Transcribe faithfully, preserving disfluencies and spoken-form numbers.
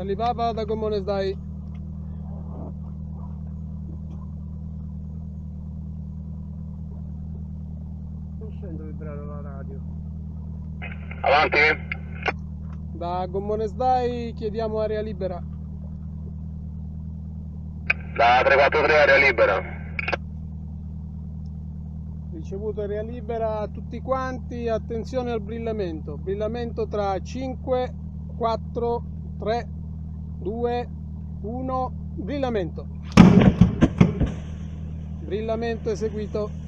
Charlie Papa da Comune Sdai. Non sento vibrare la radio. Avanti? Da Comune Sdai chiediamo area libera. Da tre quattro tre area libera. Ricevuto area libera a tutti quanti, attenzione al brillamento. Brillamento tra cinque, quattro, tre, due, uno, brillamento. Brillamento eseguito.